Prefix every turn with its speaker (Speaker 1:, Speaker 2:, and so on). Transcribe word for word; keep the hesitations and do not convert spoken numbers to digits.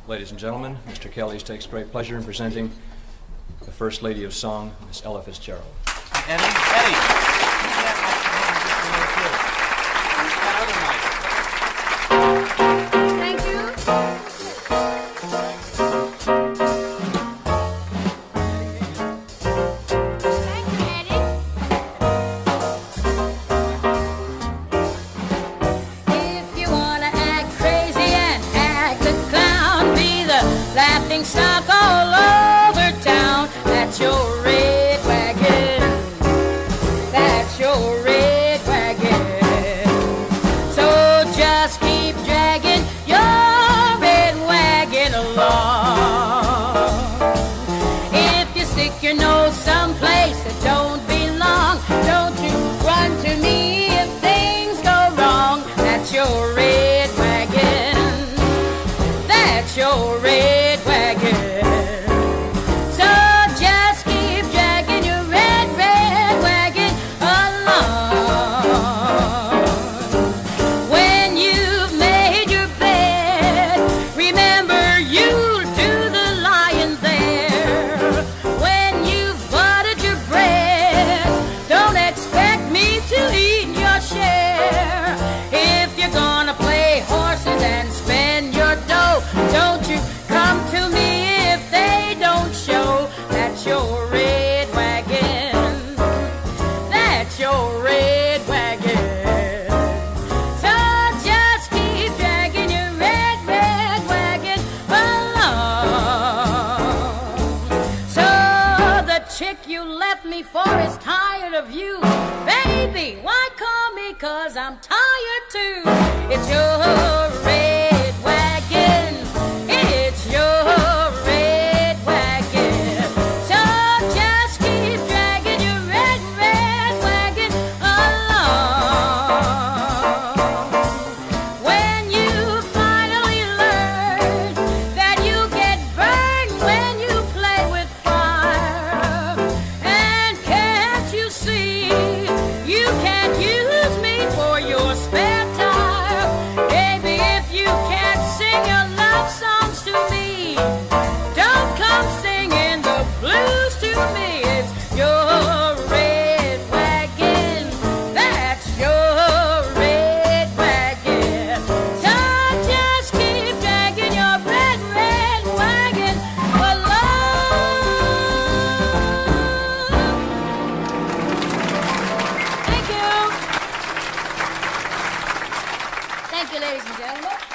Speaker 1: Ladies and gentlemen, Mister Kellys takes great pleasure in presenting the First Lady of Song, Miss Ella Fitzgerald.
Speaker 2: Eddie, Eddie. Use that microphone just a little too. Use that other mic.
Speaker 3: Thank you. Thank you, Eddie. If you wanna act crazy and act a clown, be the laughing stock all over town. That's your red wagon. That's your red wagon. So just keep dragging your red wagon along. If you stick your nose someplace that don't belong, don't you run to me if things go wrong. That's your red wagon. That's your red wagon. So just keep dragging your red, red wagon along. When you've made your bed, remember you'll do the lying there. When you've buttered your bread, don't expect me to eat your share. If you're gonna play horses and spend your dough, don't you come to me if they don't show. That's your red wagon. That's your red wagon. So just keep dragging your red, red wagon along. So the chick you left me for is tired of you. Baby, why call me? 'Cause I'm tired too. It's your red wagon. It's your red wagon. So just keep dragging your red, red wagon along. When you finally learn that you get burned when you play with fire, and can't you see you can't use me for your spare tire? Baby, if you can't sing your love songs to me, don't come singing the blues to me. It's your red wagon. That's your red wagon. So just keep dragging your red, red wagon along. Thank you. Thank you, ladies and gentlemen.